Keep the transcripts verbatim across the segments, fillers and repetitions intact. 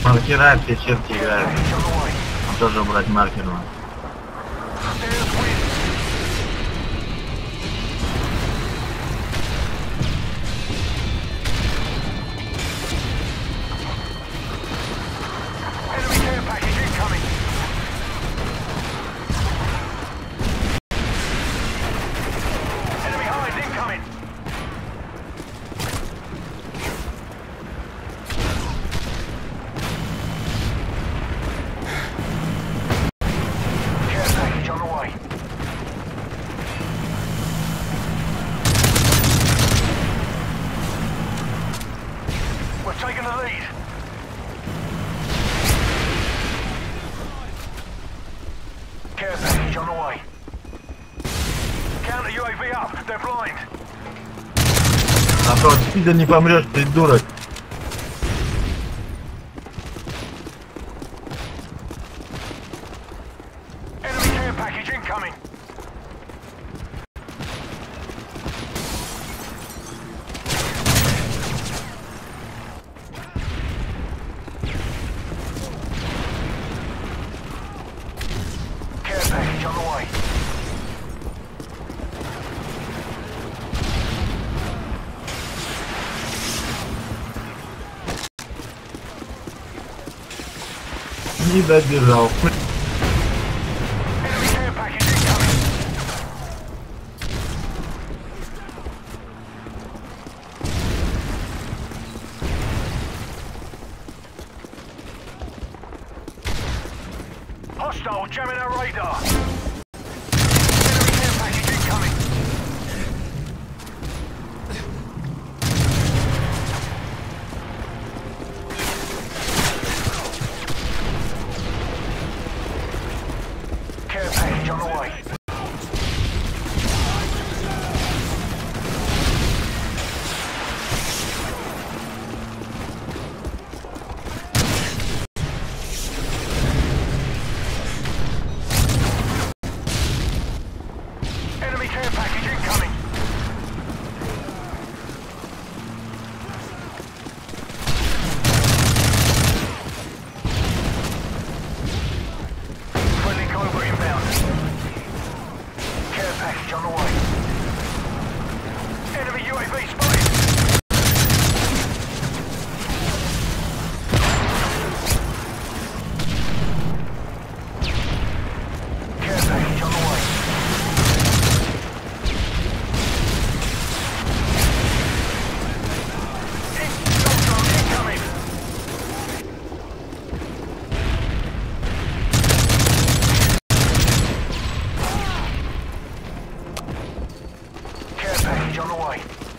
Маркера все черти играют. Он тоже брать маркер. Taking the lead. Care package on the way. Counter ю эй ви up. They're blind. А то от спида не помрешь, придурок. Enemy care package incoming. Package on the way. Не добежал. Enemy care package incoming. Hostile jamming our radar. Enemy care package incoming. Care package on the way. Enemy care package incoming. Friendly Cobra inbound. Care package on the way. Enemy ю эй ви spotted. Care package on the way. Package on the way.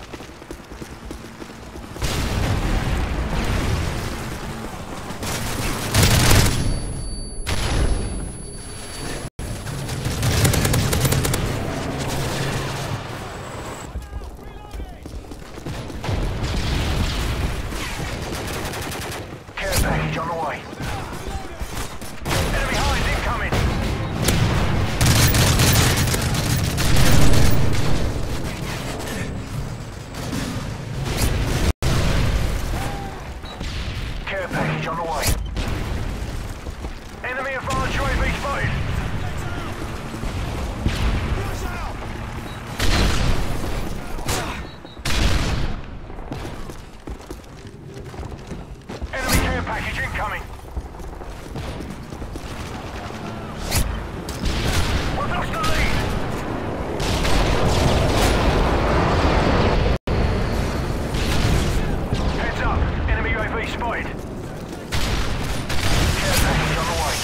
Care package on the way. Enemy highs incoming. Care package on the way. Enemy advanced ю эй ви spotted. Enemy care package incoming. We've lost the lead. Heads up. Enemy ю эй ви spotted. Care package on the way.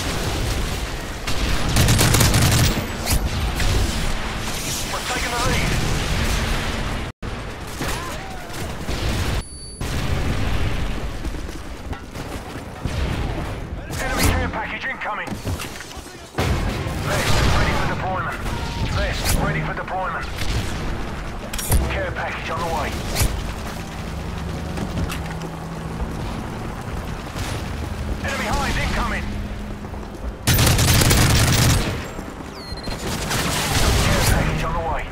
We're taking the lead. Enemy care package incoming. Vest ready for deployment. Vest ready for deployment. Care package on the way. Enemy highs incoming. Care package on the way.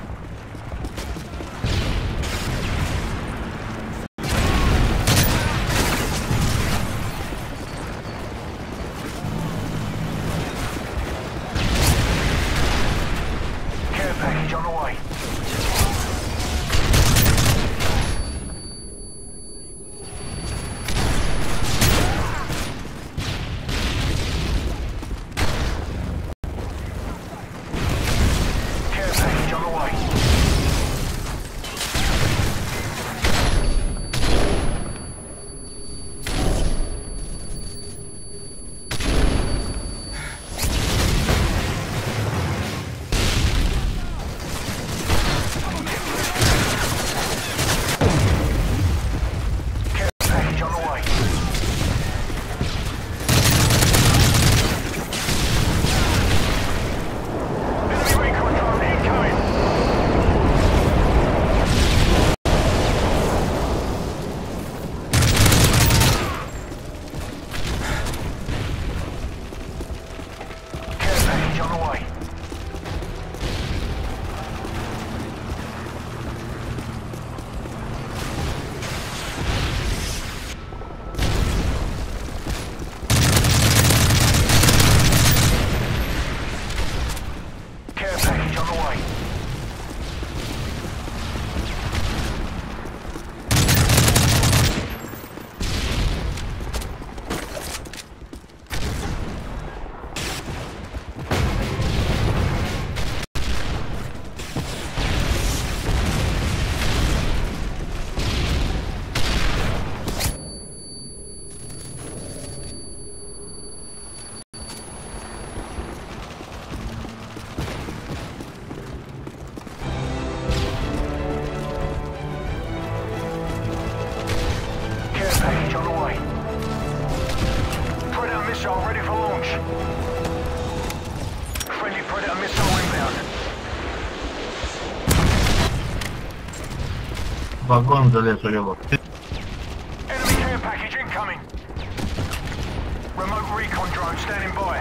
Вагон залез у него. Enemy care package incoming. Remote recon drone standing by.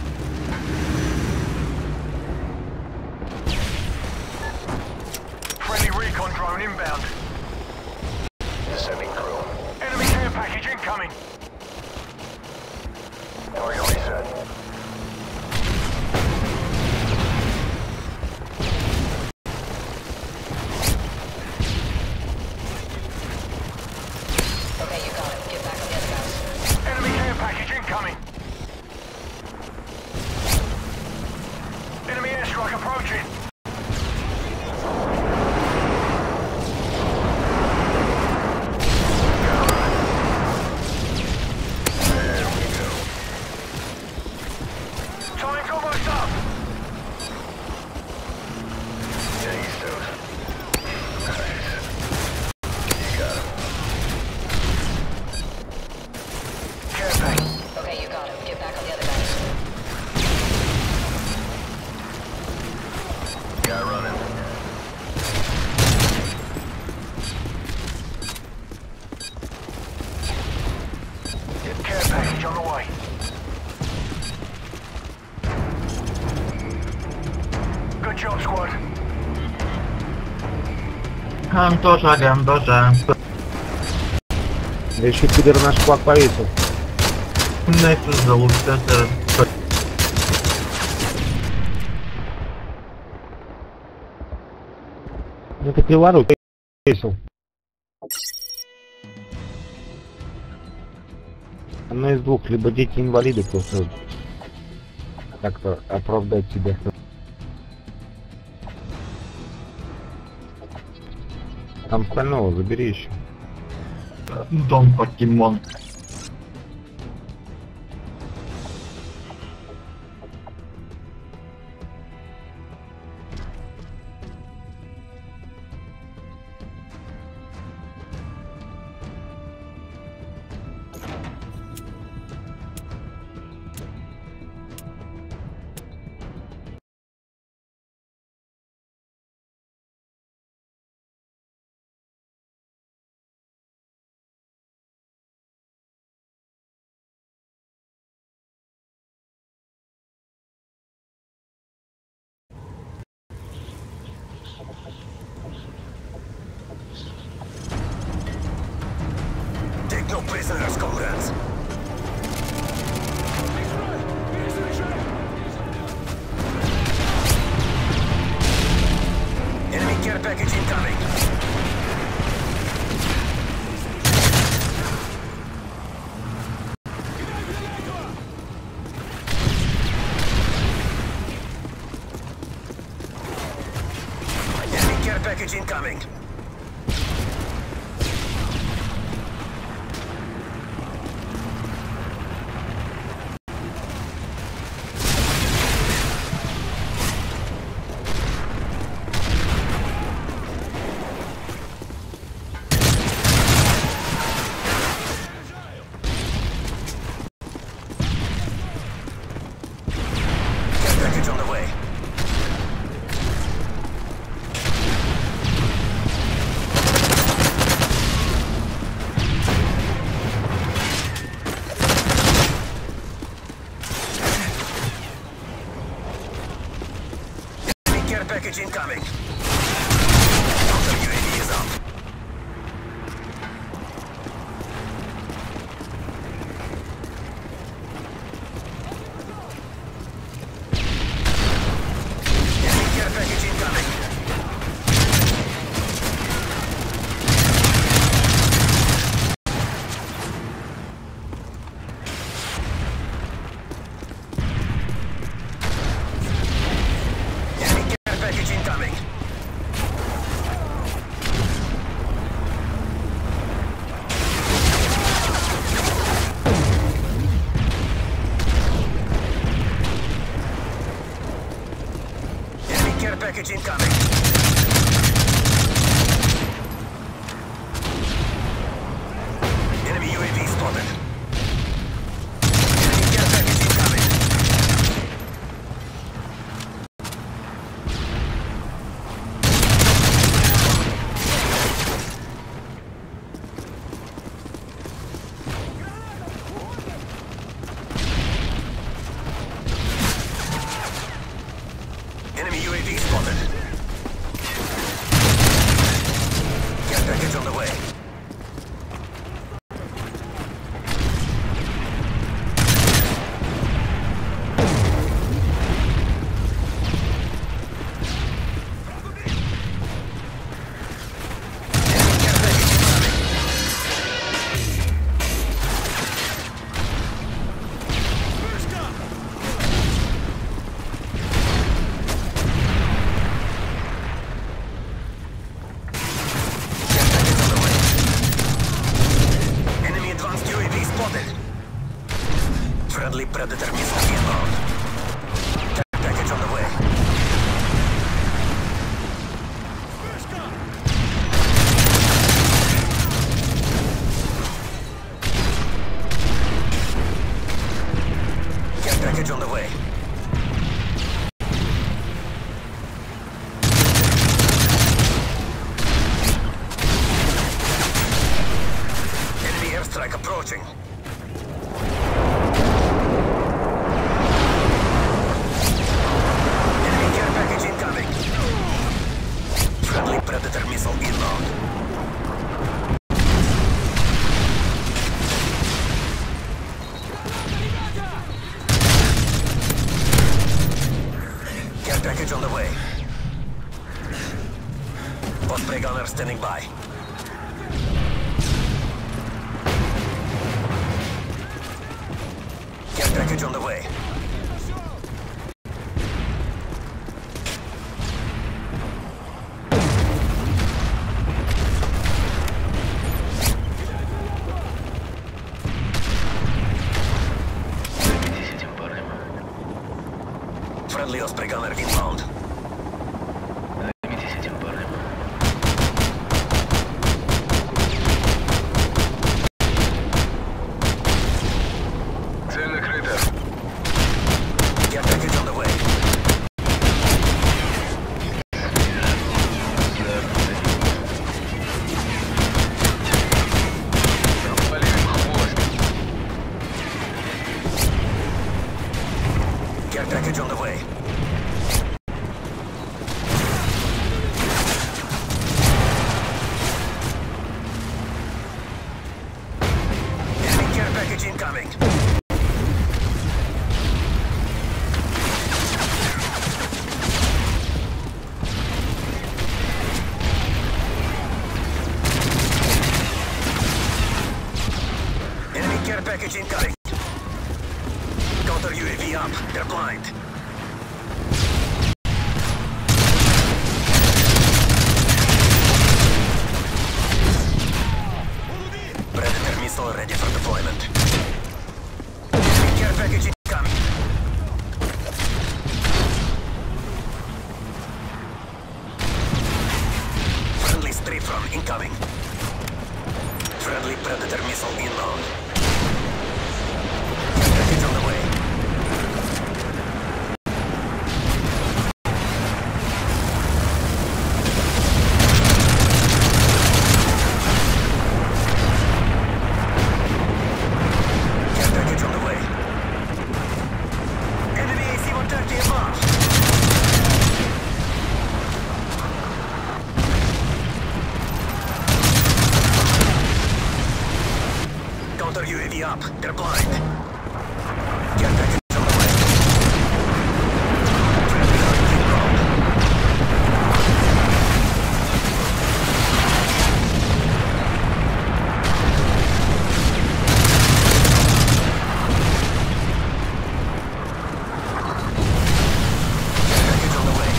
Friendly recon drone inbound. Sending crew. Enemy care package incoming. Target reset. Okay, you got it. Get back on the other guys. Enemy care package incoming. Enemy airstrike approaching. Time's almost up. Yeah, you still. You got it. Care package. Okay, you got it. Get back on the other guys. Guy running. Get care package on the way. Good job, squad. Антоша, Антоша. Да еще пидор наш флаг повесил. Нексус залутался. Ну так и ладно, повесил. Одно из двух, либо дети-инвалиды просто как-то оправдать себя. Там остального забери еще. Дом покемон. Take no prisoners, comrades. Enemy care package incoming. Enemy care package incoming. Package on the way. Enemy care package incoming. Counter U A V is up. Enemy care package incoming. Enemy care package incoming. Enemy care package incoming. Enemy U A V spotted. Enemy care package incoming. Care package on the way. Osprey gunner standing by. Care package on the way. Friendly Osprey gunner inbound. Займитесь этим, парнем. Цель накрыта. Care package on the way. Care package on the way. Enemy care package incoming. Enemy care package incoming. Counter U A V up. They're blind. Predator missile ready for deployment. Enemy care package incoming. Friendly straight from incoming. Friendly Predator missile inbound. Care package on the way. Care package on the way. Enemy A C one thirty above. Counter U A V up. They're blind. Care package on the way. Friendly hunter inbound. Care package on the way.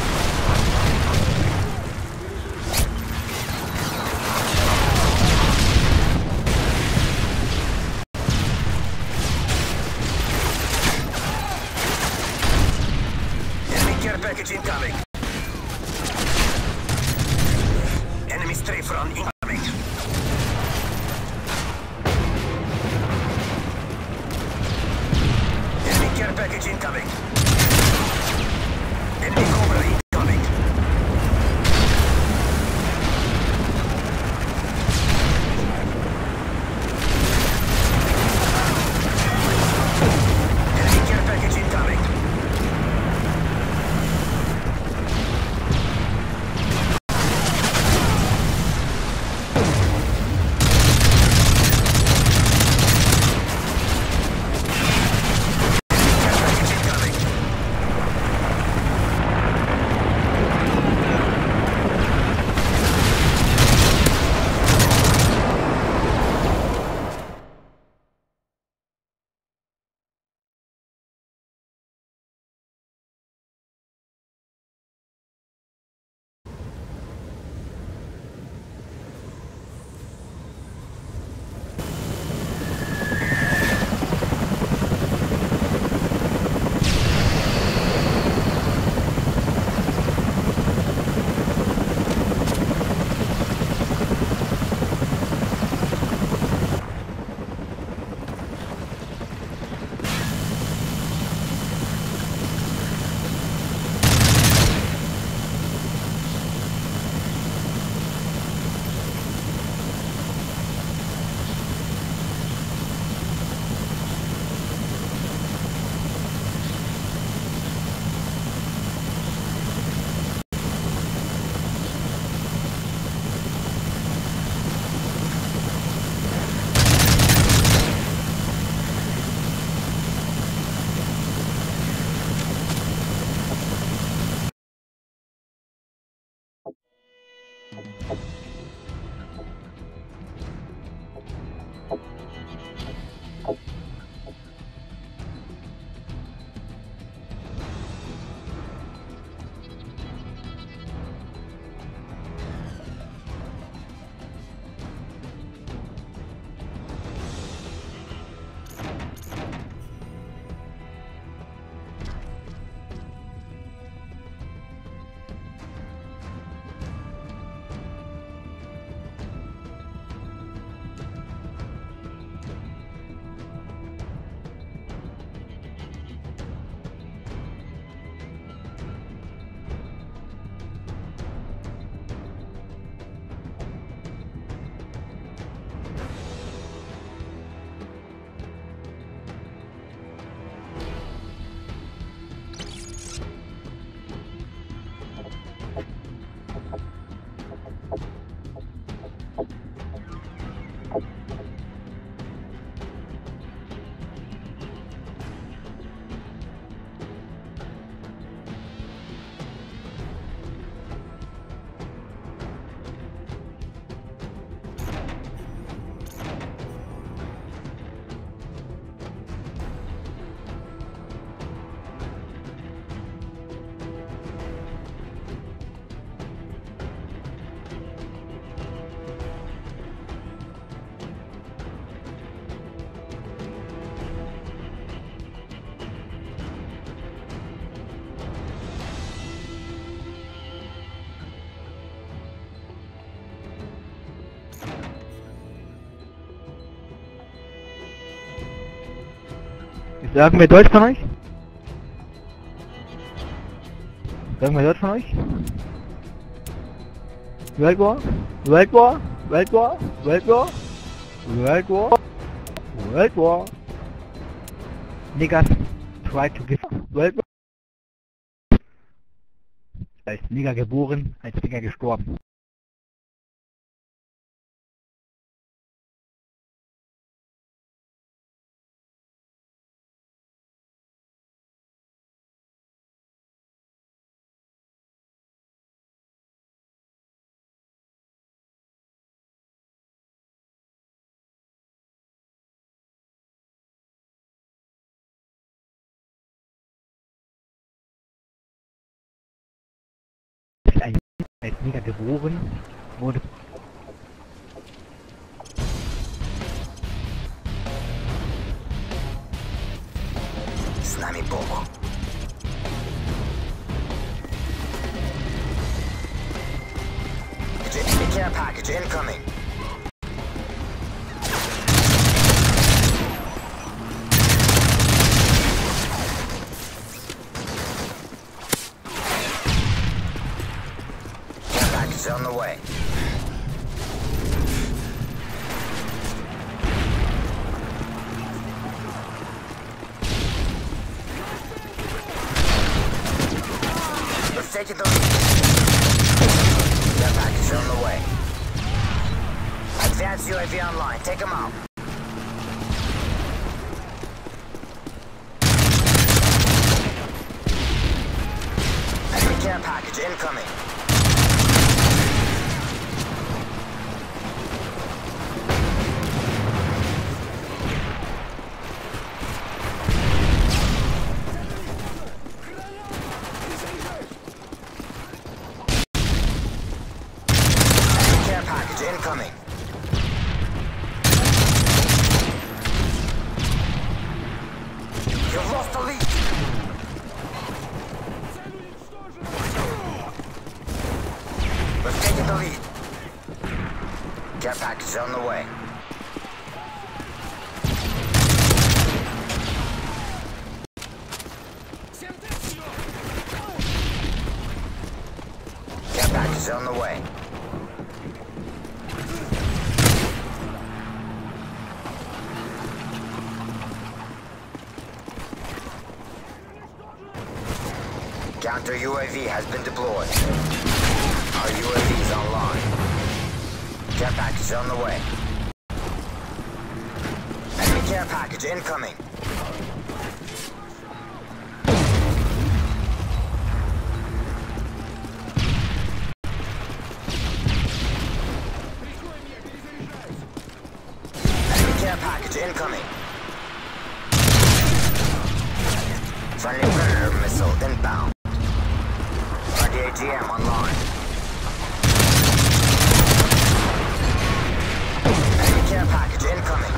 Enemy care package incoming. Enemy strafe run incoming. Enemy care package incoming. Enemy Cobra incoming. Enemy care package incoming. Care package incoming. Sagen wir Deutsch von euch? Sagen wir Deutsch von euch? World War? World War? World War? World War? World War? World War? Niggas try to give World War? Als Nigger geboren, als Nigger gestorben. Ein als Nigger geboren wurde. С нами Бог. Care package incoming. Care package on the way. Let's take it the lead. Care package on the way. Advanced U A V online. Take them out. Enemy care package incoming. Enemy care package incoming. You've lost the lead. We've taken the lead. Care package on the way. Care package on the way. Counter U A V has been deployed. Our U A V is online. Care package on the way. Enemy care package incoming. incoming. Friendly Predator missile inbound. Friendly A G M online. Enemy care package incoming.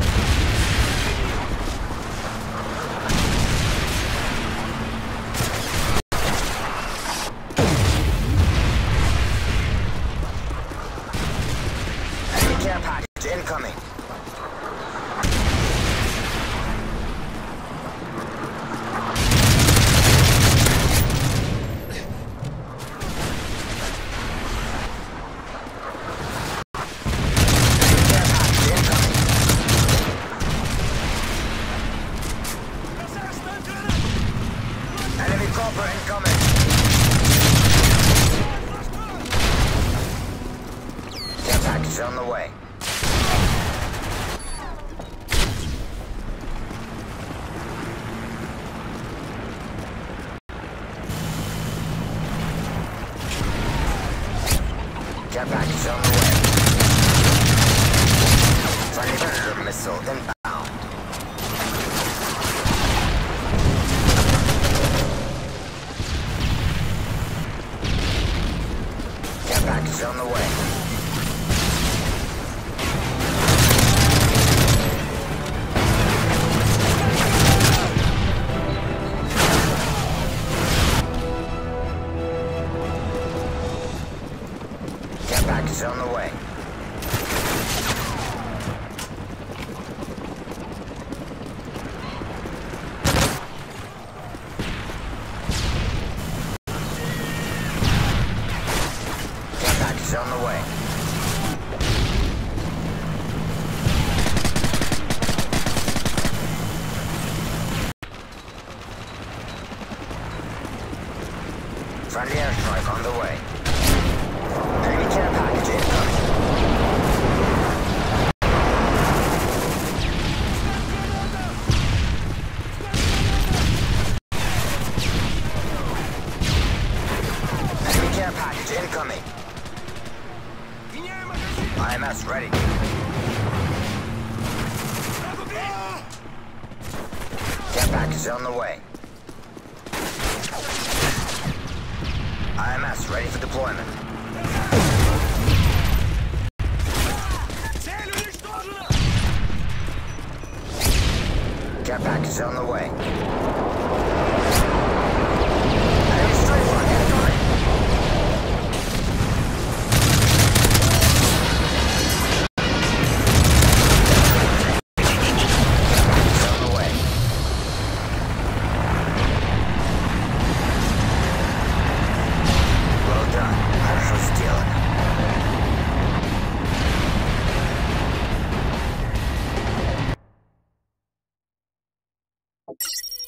Enemy care package incoming. Enemy copper incoming. Care package on the way. Care package on the way. Friendly Predator missile inbound. Care package on the way. Care package on the way. Care package on the way. Friendly airstrike on the way. Enemy care package incoming. Enemy care package incoming. I M S ready. Care package on the way. I M S ready for deployment. Care package on the way. Enemy strike line incoming. Package on the way. Well done. I shall steal it. You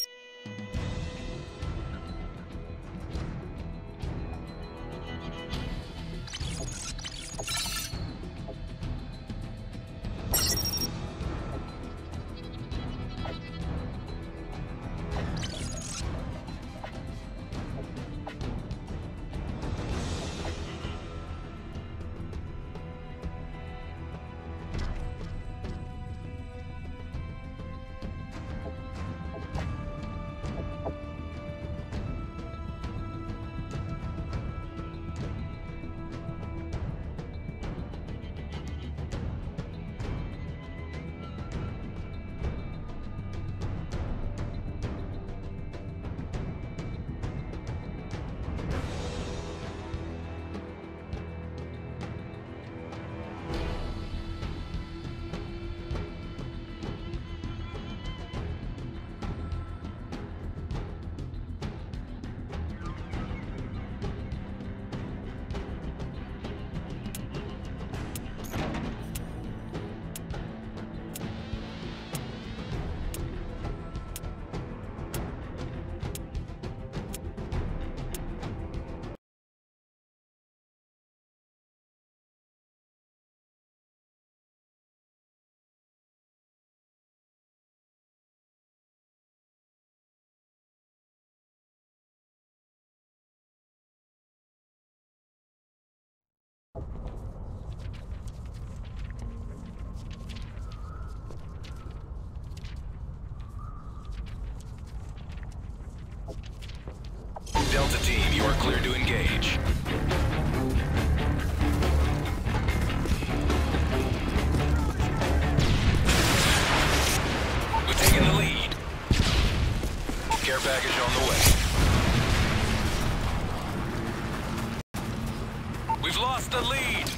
clear to engage. We've taken the lead. Care package on the way. We've lost the lead.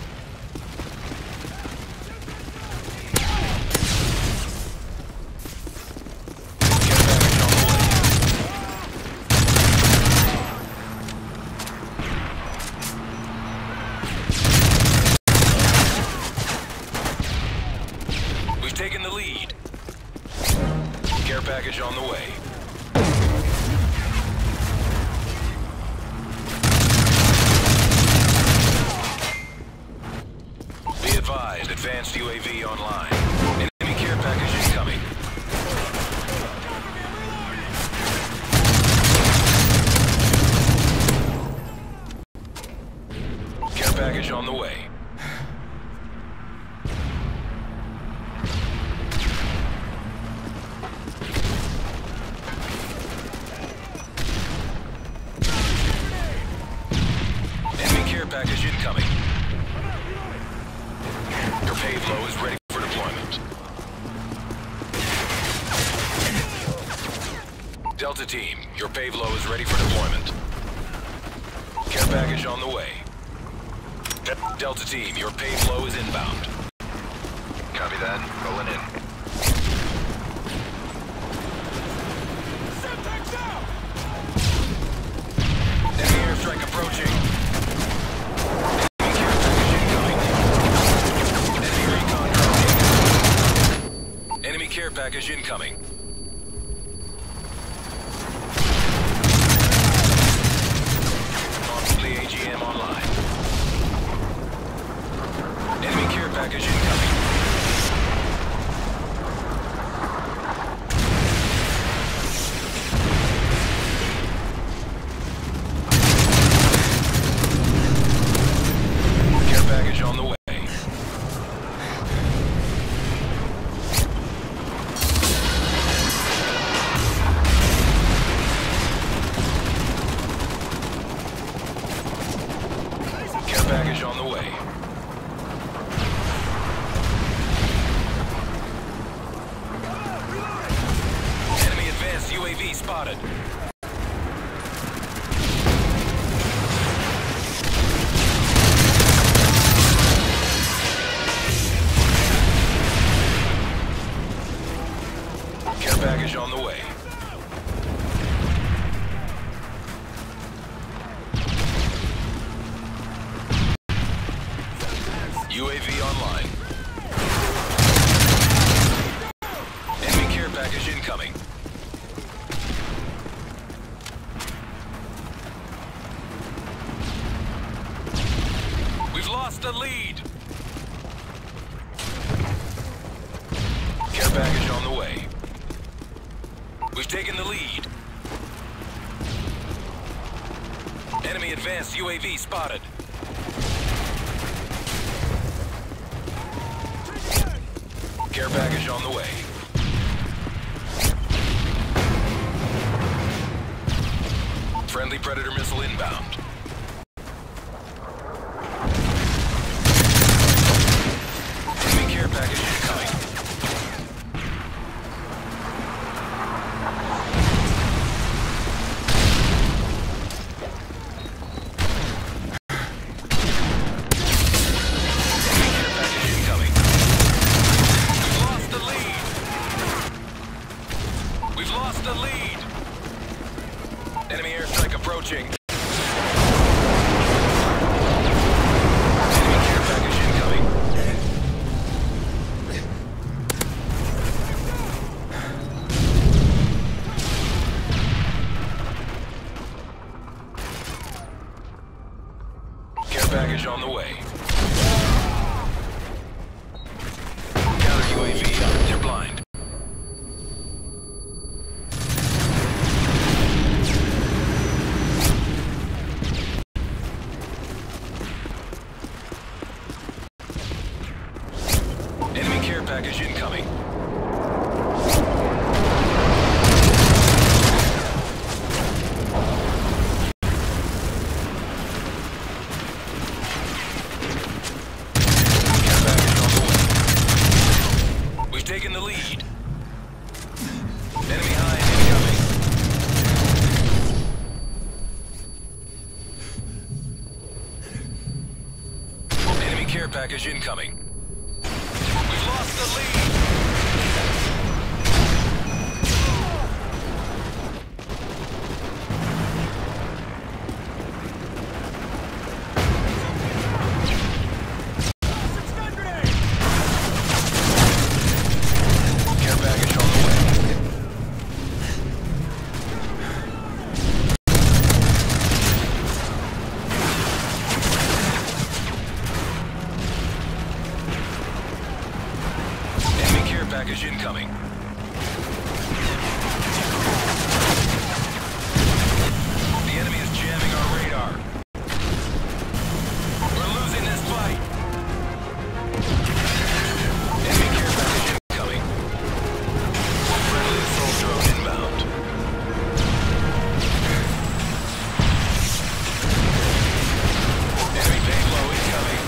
Taking the lead. Care package on the way. Be advised, advanced U A V online. Enemy care package incoming. Care package on the way. Package incoming. Your payload is ready for deployment. Delta team, your payload is ready for deployment. Care package on the way. De Delta team, your payload is inbound. Copy that. Rolling in. Enemy airstrike approaching. Enemy care package incoming. The A G M online. Enemy care package incoming. Care package on the way. Package on the way. Enemy advanced U A V spotted. Care package on the way. U A V online. Enemy care package incoming. We've lost the lead. Care package on the way. We've taken the lead. Enemy advanced U A V spotted. Care package on the way. Friendly Predator missile inbound. Enemy care package incoming. The lead. Enemy airstrike approaching. Enemy care package incoming. Care package on the way. Counter U A V up. They're blind. Care package incoming. care package incoming. We've lost the lead. Package incoming. The enemy is jamming our radar. We're losing this fight. Enemy care package incoming. Friendly assault drone inbound. Enemy payload incoming.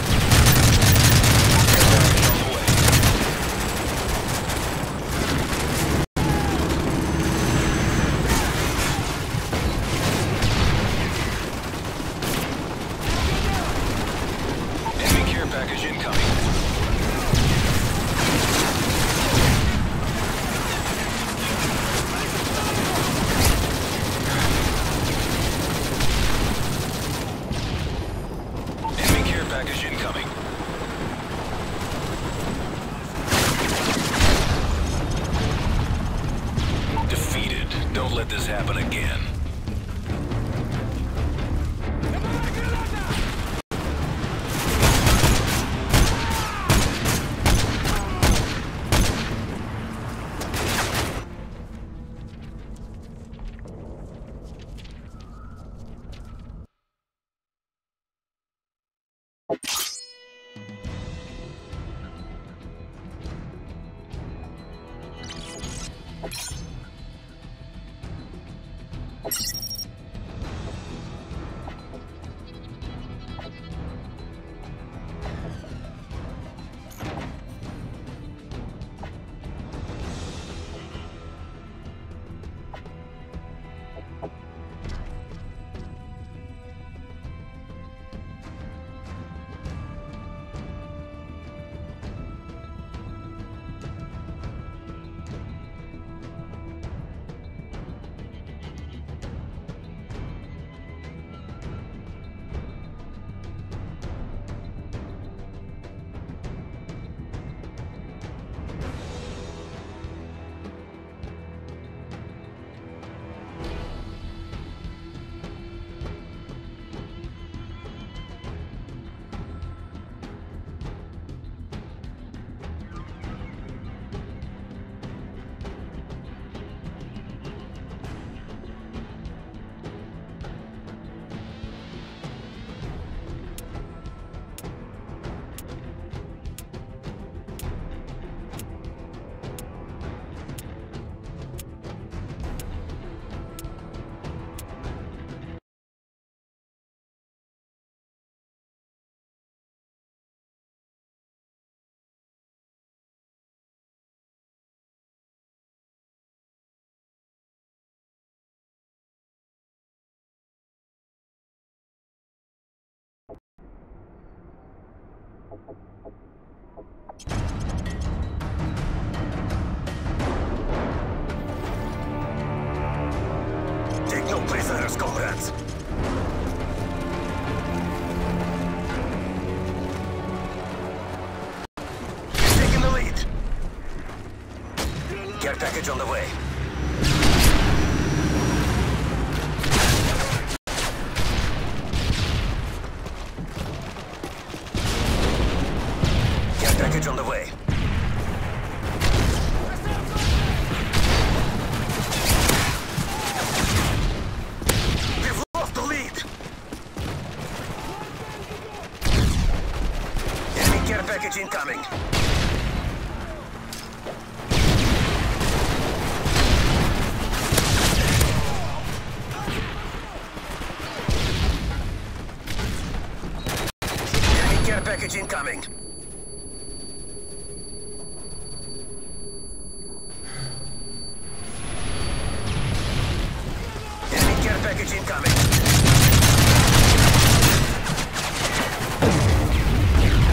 Care package on the way. Package incoming. Enemy care package incoming. Defeated. Don't let this happen again. Take no prisoners, comrades. He's taking the lead. Care package on the way. Care package on the way. Package incoming. Enemy care package incoming. Enemy care package incoming.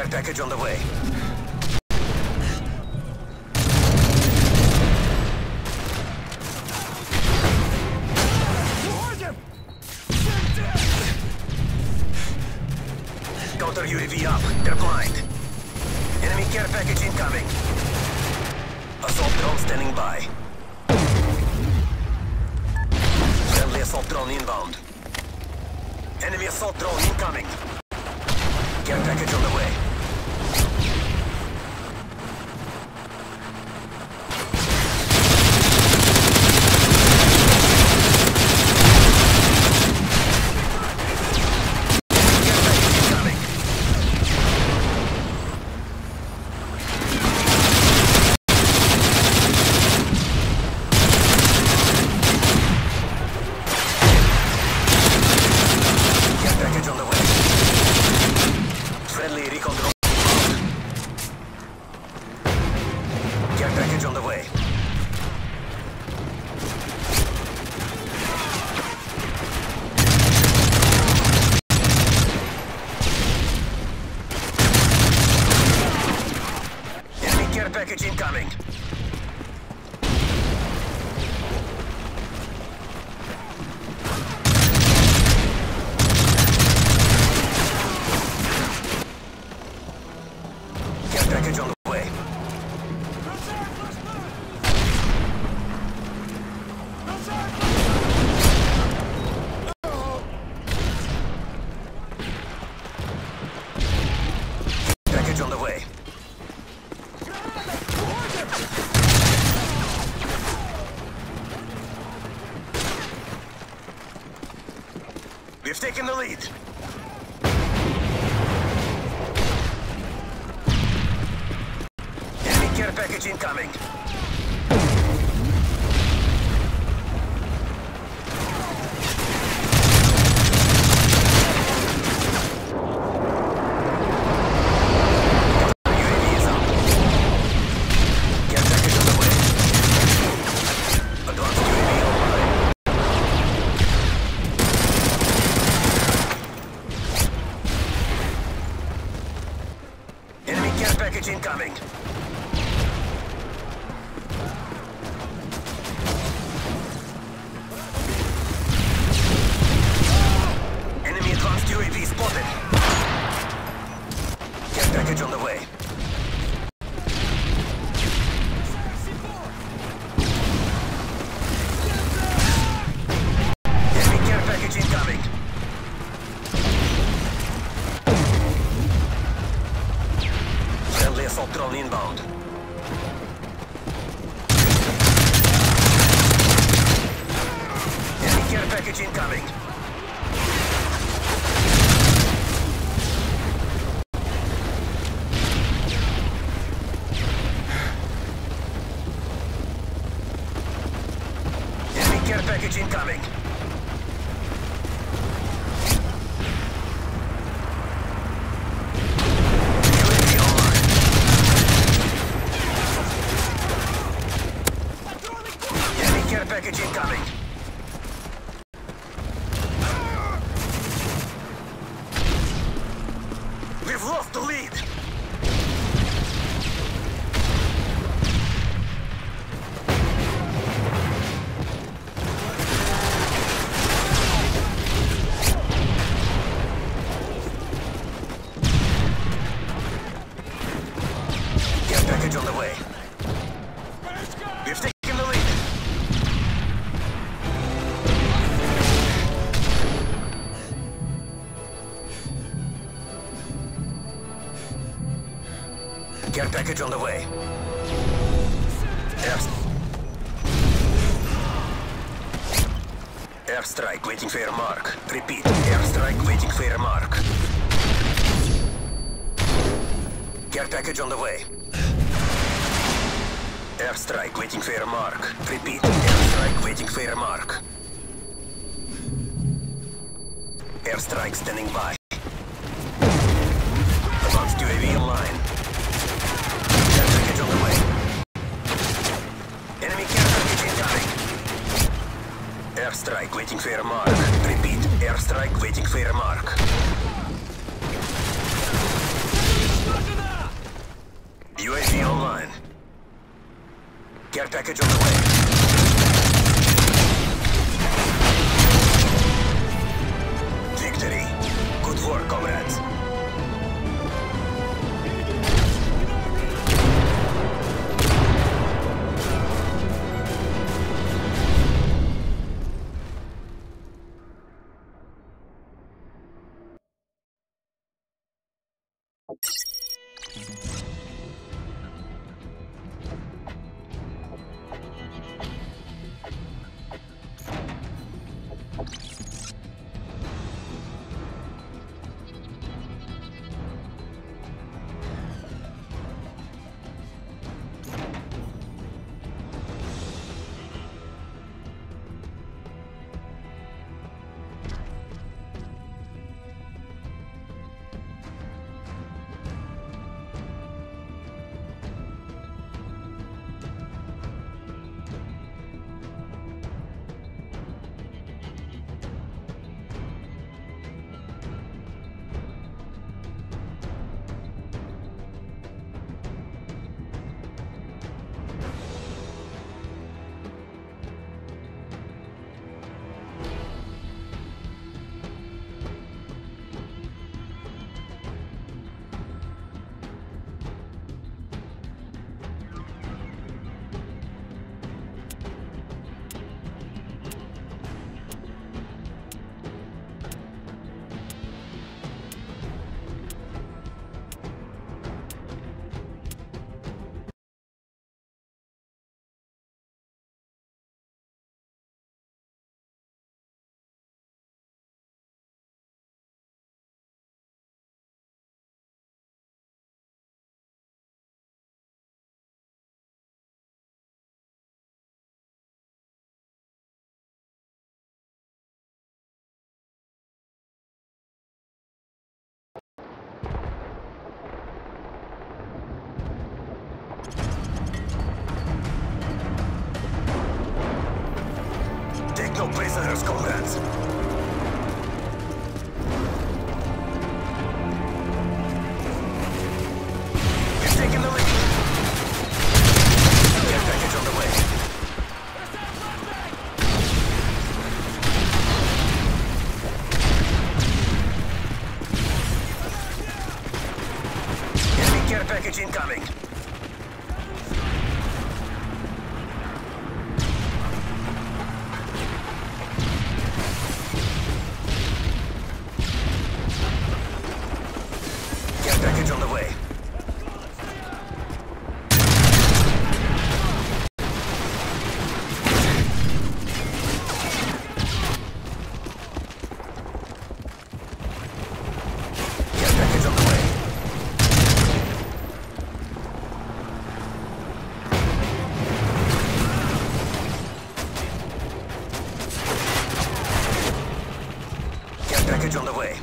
Care package on the way. Counter U A V up. They're blind. Enemy care package incoming. Assault drone standing by. Friendly assault drone inbound. Enemy assault drone incoming. Care package on the way. Package incoming. Care package on the way. Package on the way. We've taken the lead. Enemy care package incoming. U A V is up. Care package on the way. Advanced U A V online. Enemy care package incoming. Enemy advanced U A V spotted. Care package on the way. Enemy care package incoming. Friendly assault drone inbound. Enemy care package incoming. Enemy care package incoming. Care package incoming. We've lost the lead. Care package on the way. We've taken the lead. Care package on the way. Air... Airstrike waiting for your mark. Repeat. Airstrike waiting for your mark. Care package on the way. Airstrike waiting for your mark. Repeat. Airstrike waiting for your mark. Airstrike standing by. Advanced U A V online. Care package on the way. Enemy care package incoming. Airstrike waiting for your mark. Repeat. Airstrike waiting for your mark. U A V online. Care package on the way. Victory. Good work, comrades. Take no prisoners, comrades. We've taken the lead. Care package on the way. Enemy care package incoming. Package on the way. Care package on the way. Care package on the way.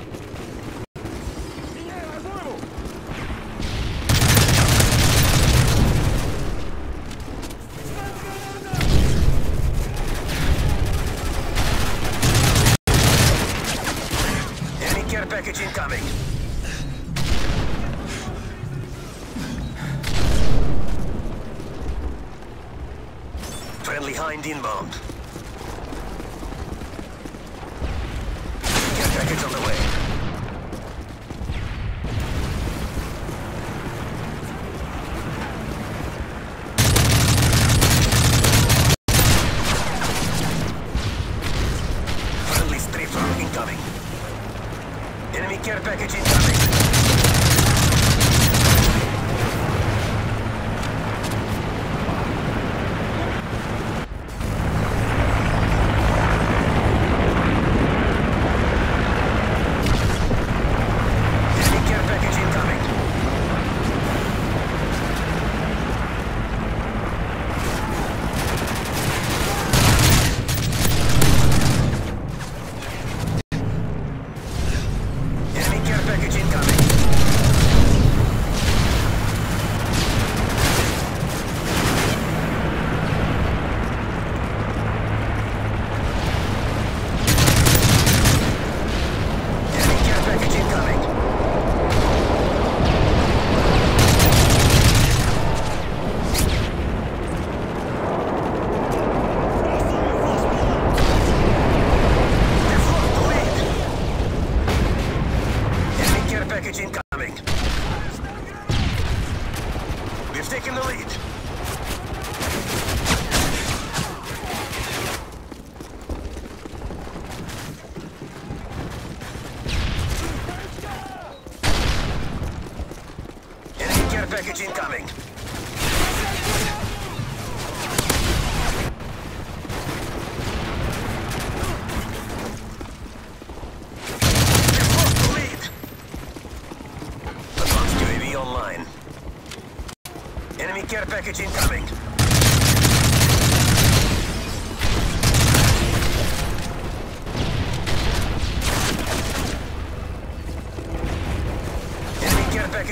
Care package incoming. Friendly Hind inbound. Care package on the way. Friendly strafe incoming. Enemy care package incoming. Enemy care package incoming. Enemy care package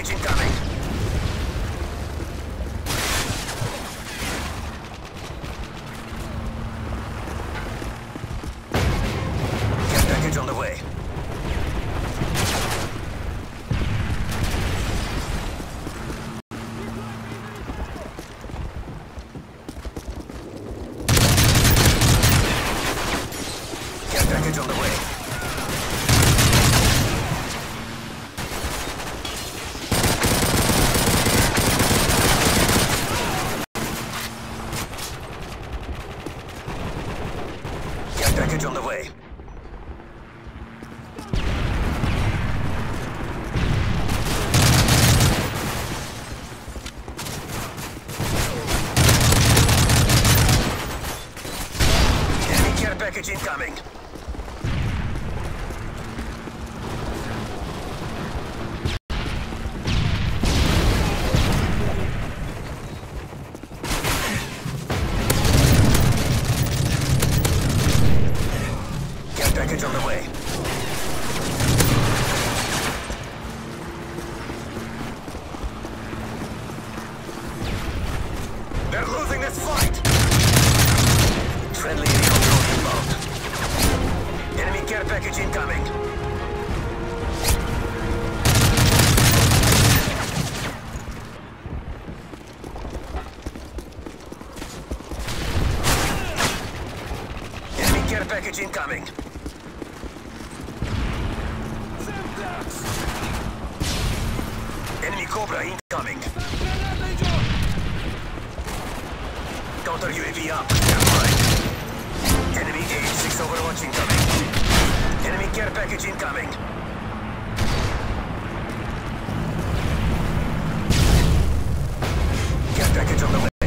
package incoming. Care package on the way. Care package on the way. Care package on the way. Enemy care package incoming. Care package on the way. They're losing this fight. Friendly aerial drone inbound. Enemy care package incoming. Enemy care package incoming. Enemy Cobra incoming. Counter U A V up. That's right. Enemy A H six Overwatch incoming. Enemy care package incoming. Care package on the way.